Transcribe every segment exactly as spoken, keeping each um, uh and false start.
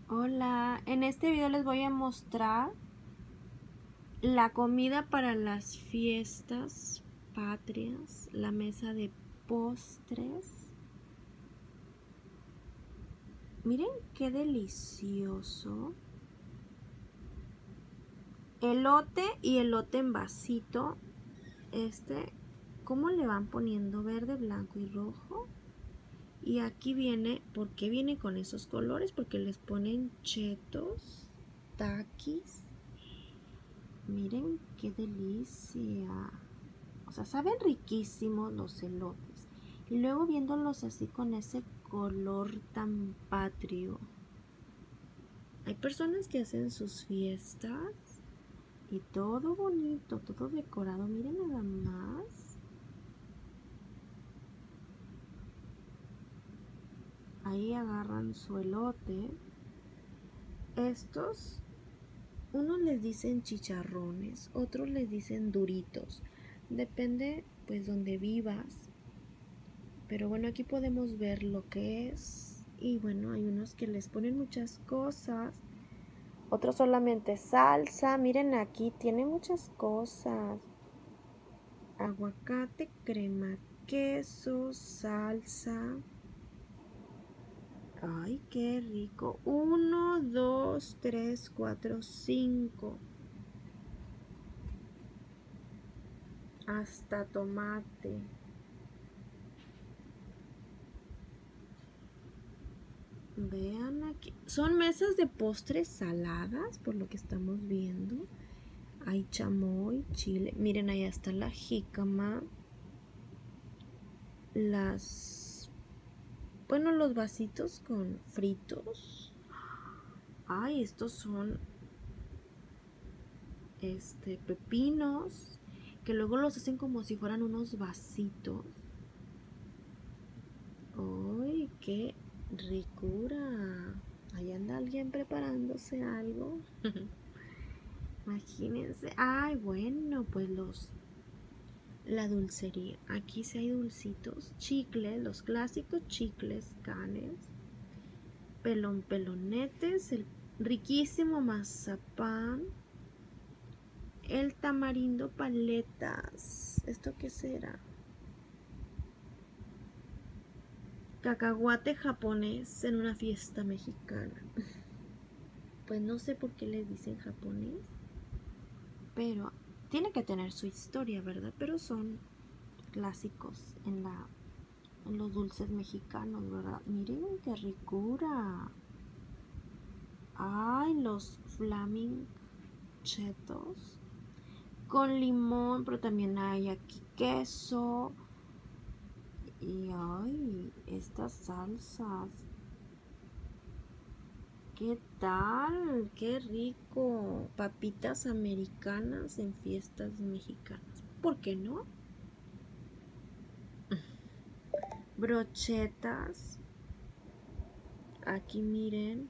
Hola, en este video les voy a mostrar la comida para las fiestas patrias, la mesa de postres. Miren qué delicioso. Elote y elote en vasito. Este, ¿cómo le van poniendo? Verde, blanco y rojo. Y aquí viene, ¿por qué viene con esos colores? Porque les ponen chetos, taquis. Miren qué delicia. O sea, saben riquísimos los elotes. Y luego viéndolos así con ese color tan patrio. Hay personas que hacen sus fiestas y todo bonito, todo decorado. Miren nada más. Ahí agarran su elote. Estos, unos les dicen chicharrones, otros les dicen duritos. Depende pues donde vivas. Pero bueno, aquí podemos ver lo que es. Y bueno, hay unos que les ponen muchas cosas. Otros solamente salsa. Miren aquí, tiene muchas cosas. Aguacate, crema, queso, salsa. Ay, qué rico. Uno, dos, tres, cuatro, cinco. Hasta tomate. Vean aquí. Son mesas de postres saladas, por lo que estamos viendo. Hay chamoy, chile. Miren, ahí está la jícama. Las... Bueno, los vasitos con fritos. Ay, estos son... Este, pepinos. Que luego los hacen como si fueran unos vasitos. ¡Ay, qué ricura! Ahí anda alguien preparándose algo. Imagínense. Ay, bueno, pues los... La dulcería. Aquí sí hay dulcitos, chicles, los clásicos chicles, canes, pelón pelonetes, el riquísimo mazapán, el tamarindo paletas. ¿Esto qué será? Cacahuate japonés en una fiesta mexicana. Pues no sé por qué le dicen japonés, pero tiene que tener su historia, ¿verdad? Pero son clásicos en la en los dulces mexicanos, ¿verdad? Miren qué ricura. Ay, los flaming chetos con limón, pero también hay aquí queso. Y ay, estas salsas. ¿Qué tal? Qué rico. Papitas americanas en fiestas mexicanas. ¿Por qué no? Brochetas. Aquí miren.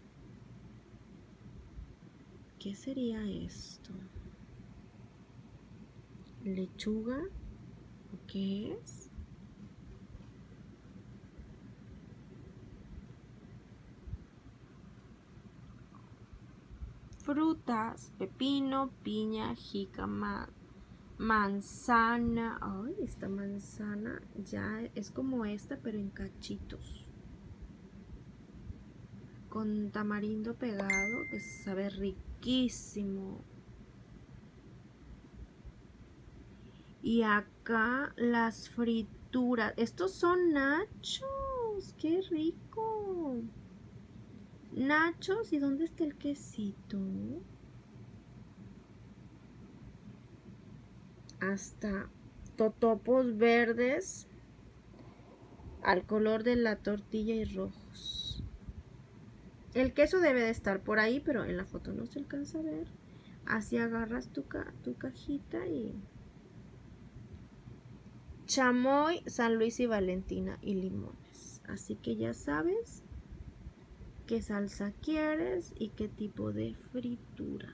¿Qué sería esto? ¿Lechuga? ¿Qué es? Frutas, pepino, piña, jícama, manzana. Ay, esta manzana ya es como esta, pero en cachitos. Con tamarindo pegado, que sabe riquísimo. Y acá las frituras. Estos son nachos. ¡Qué rico! Nachos. ¿Y dónde está el quesito? Hasta totopos verdes al color de la tortilla y rojos. El queso debe de estar por ahí, pero en la foto no se alcanza a ver. Así agarras tu, ca tu cajita y... Chamoy, San Luis y Valentina y limones. Así que ya sabes qué salsa quieres y qué tipo de fritura.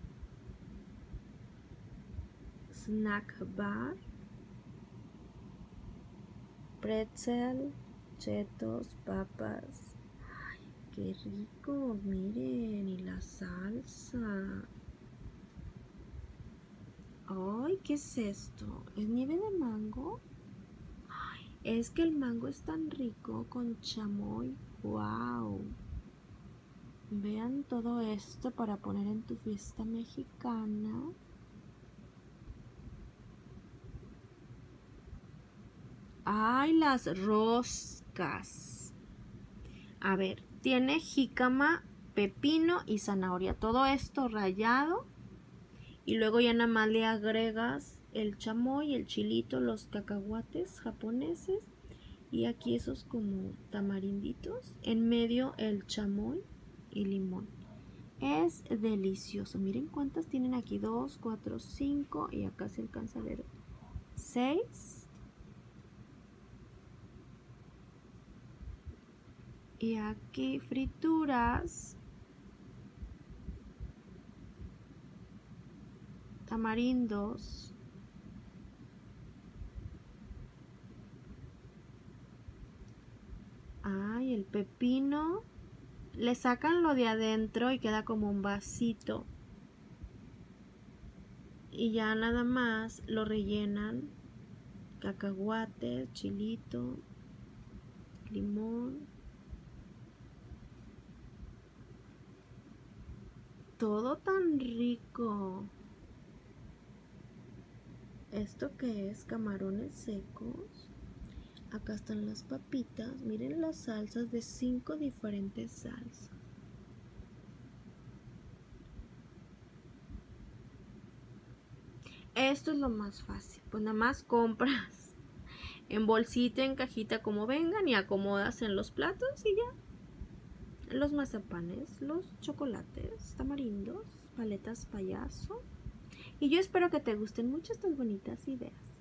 Snack bar, pretzel, chetos, papas. Ay, qué rico, miren, y la salsa. Ay, ¿qué es esto? ¿Es nieve de mango? Ay, es que el mango es tan rico con chamoy. ¡Wow! Vean todo esto para poner en tu fiesta mexicana. ¡Ay, las roscas! A ver, tiene jícama, pepino y zanahoria. Todo esto rallado. Y luego ya nada más le agregas el chamoy, el chilito, los cacahuates japoneses. Y aquí esos como tamarinditos. En medio el chamoy y limón. Es delicioso. Miren cuántas tienen aquí. Dos, cuatro, cinco. Y acá se alcanza a ver. Seis. Y aquí frituras. Tamarindos. Ay, el pepino. Le sacan lo de adentro y queda como un vasito. Y ya nada más lo rellenan. Cacahuate, chilito, limón. Todo tan rico. ¿Esto qué es? Camarones secos. Acá están las papitas. Miren las salsas de cinco diferentes salsas. Esto es lo más fácil. Pues nada más compras en bolsita, en cajita, como vengan y acomodas en los platos y ya. Los mazapanes, los chocolates, tamarindos, paletas payaso. Y yo espero que te gusten mucho estas bonitas ideas.